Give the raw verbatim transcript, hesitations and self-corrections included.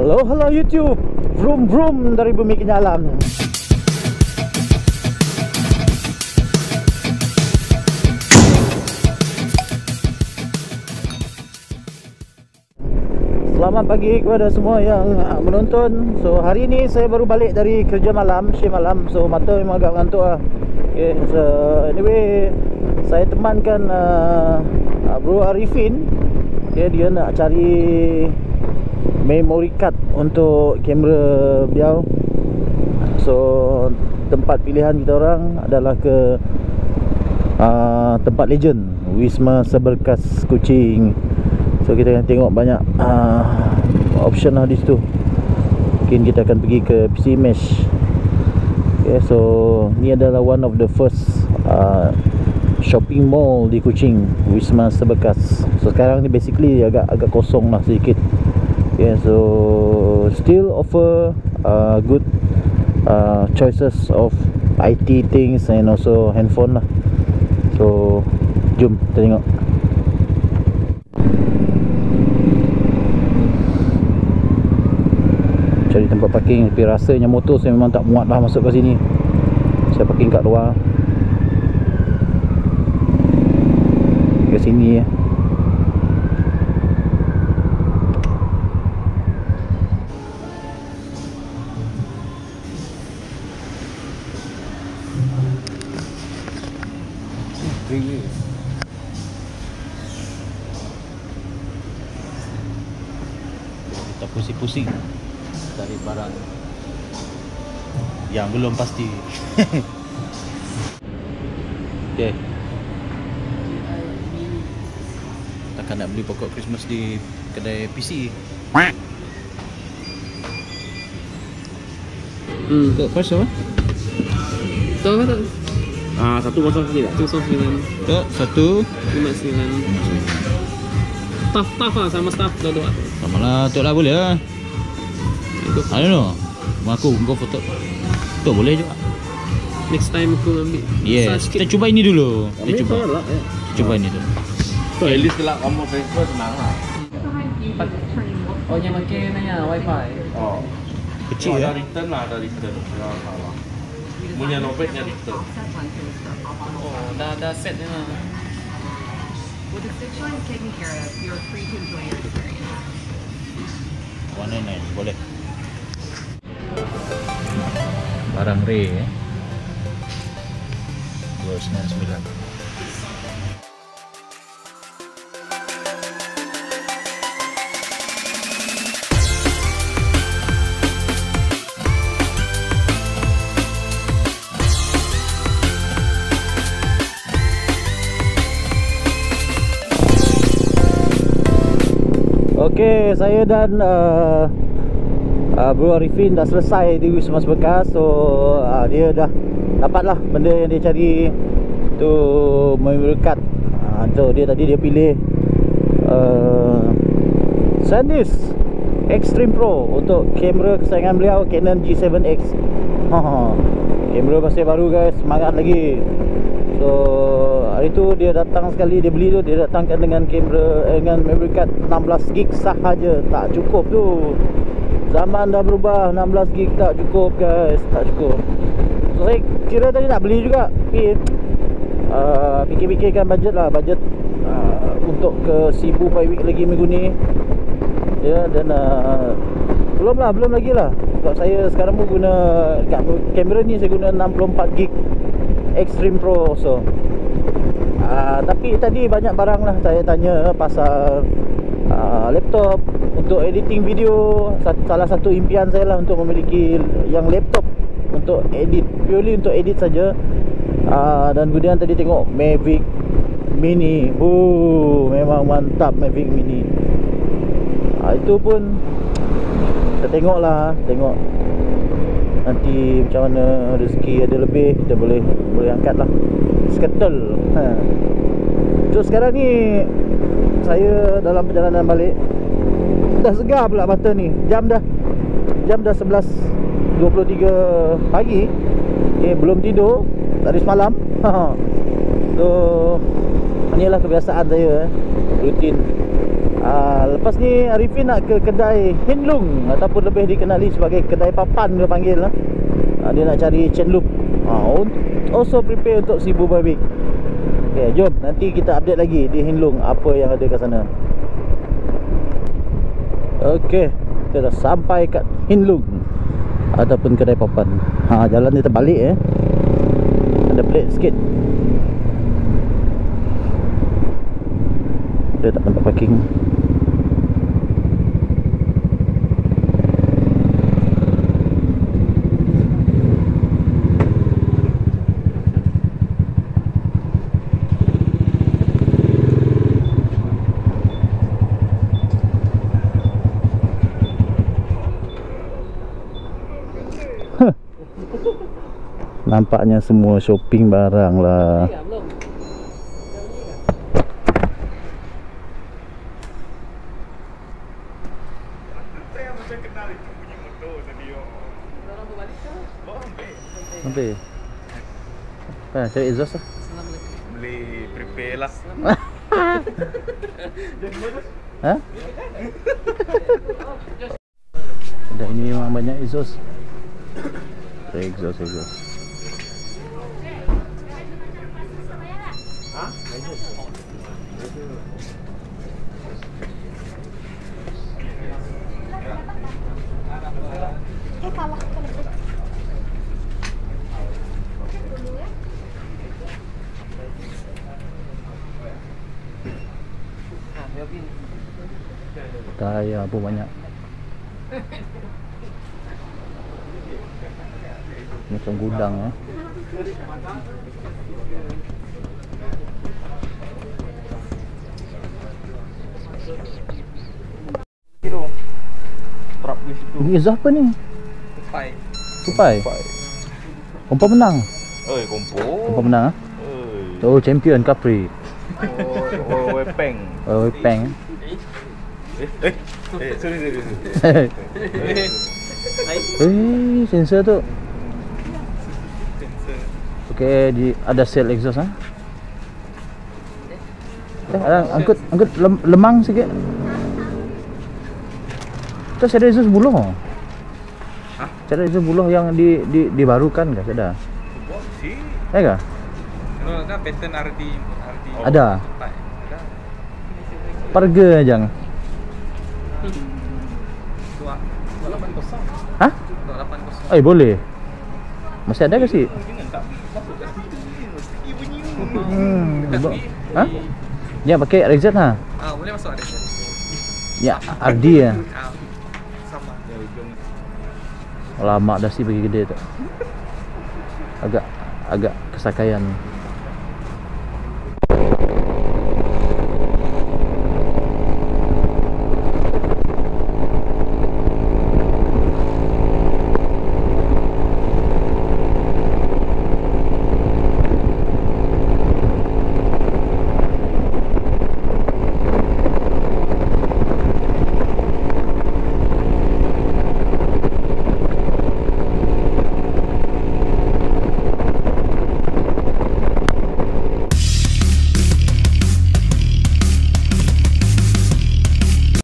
Halo, halo YouTube. Vroom vroom dari bumi ke alam. Selamat pagi kepada semua yang menonton. So hari ini saya baru balik dari kerja malam, shift malam. So mata memang agak ngantuk lah. Okay, so anyway, saya temankan uh, Bro Arifin. Okay, dia nak cari memory card untuk kamera beliau. So tempat pilihan kita orang adalah ke uh, tempat legend, Wisma Seberkas Kuching. So kita akan tengok banyak uh, option lah di situ. Mungkin kita akan pergi ke P C Mesh. Okay, so ni adalah one of the first uh, shopping mall di Kuching, Wisma Seberkas. So sekarang ni basically agak agak kosong lah sedikit. Okay, so still offer uh, good uh, choices of I T things and also handphone lah. So jom kita tengok. Cari tempat parking, tapi rasanya motor saya memang tak muat lah masuk ke sini. Saya parking kat luar. Ke sini ya. Kita pusing-pusing cari barang yang belum pasti. Okay, takkan nak beli pokok Christmas di kedai P C. Hmm, tu first apa? Tu apa tu? Ah, satu kosong sikit tak? Kosong sembilan. Tu satu lima sembilan. Staff, staff lah sama staff dua-dua. sama lah, tu lah boleh lah. I don't know. Aku kau foto. Tu boleh juga. Next time aku ambil. Yes, kita cuba ini dulu. Kita cuba. Lah, ya. Cuba ini dulu. So at least kalau kamu transfer senang lah. Oh, yang pakai nanya wifi. Oh, Kecil oh, ya. ada return lah, ada return. Ya, salah. Punya nobetnya return. Oh, dah dah set ni lah. With the stitch line taken care of, you are free to enjoy your experience. one ninety-nine boleh. Barang Ray eh. dua sembilan sembilan. Okey, saya dan uh, uh, Bro Arifin dah selesai di Wisma Seberkas. So uh, dia dah dapatlah benda yang dia cari tu, memory card. uh, So dia tadi dia pilih uh, SanDisk Extreme Pro untuk kamera kesayangan beliau, Canon G seven X. Kamera masih baru guys, semangat lagi. So hari tu dia datang sekali, dia beli tu, dia datangkan dengan kamera eh, dengan memory card enam belas gig sahaja. Tak cukup tu. Zaman dah berubah, enam belas gig tak cukup guys, tak cukup. So saya kira tadi nak beli juga, tapi uh, fikir-fikirkan budget lah, budget uh, untuk ke Cebu five week lagi minggu ni. Ya, dan uh, belum lah, belum lagi lah. Sebab saya sekarang pun guna kat kamera ni saya guna enam puluh empat gig Extreme Pro. So uh, tapi tadi banyak barang lah saya tanya pasal uh, laptop untuk editing video. Salah satu impian saya lah untuk memiliki yang laptop untuk edit, purely untuk edit saja. uh, Dan kemudian tadi tengok Mavic Mini. Buh, memang mantap Mavic Mini. uh, Itu pun kita tengok lah, tengok nanti macam mana rezeki ada lebih, kita boleh boleh angkat lah Sketel. ha. So sekarang ni saya dalam perjalanan balik. Dah segar pula mata ni. Jam dah Jam dah sebelas dua puluh tiga pagi. Okay, belum tidur dari semalam. So inilah kebiasaan saya, rutin uh, lepas ni Arifin nak ke kedai Hinlung, ataupun lebih dikenali sebagai kedai papan dia panggil lah. uh, Dia nak cari chain loop. uh, Also prepare untuk Cebu Barbie. Okay, jom nanti kita update lagi di Hinlung apa yang ada kat sana. Okay, kita dah sampai kat Hinlung ataupun kedai papan. Ha, jalan ni terbalik eh. Ada plate sikit. Dia tak tempat parking. Nampaknya semua shopping barang lah. Sampai. Ah, cari exhaust lah. Boleh prepare lah. Ha? Ada ini memang banyak exhaust. Exhaust, exhaust. Tayar pun banyak. Macam gudang eh. Kira trap di situ. Ini exhaust apa ni? Tupai. Tupai. Kompo menang. Oi, kompo. Kompo menang ah. Oi. Oh, champion Capri. Oh, oh, peng. Oh, peng. Eh, eh. Eh, sorry, sorry, sorry. Eh, sensor tu. Okey, di ada sel exhaust ah. Eh, ada angkut angkut lem, lemang sikit. Terus ada exhaust buluh. Hah? Ada exhaust buluh yang di di dibarukan ke ada? Si. Ya ke? Kalau kan pattern R D R D. Ada. Ada. Perga ajang. Dua lapan kosong. Hah? Dua lapan kosong. Eh, boleh. Masih ada ke sih? Jangan tak masuk kat sini. Mesti bunyi. Hmm. Dekat bo- sini. Ha? Ya, pakai R Z ha. Ah, boleh masuk ada. Ya, R D ya. Ah, sama. Ya, ujung. Lama dah sih pergi kedai tu. Agak agak kesakaian.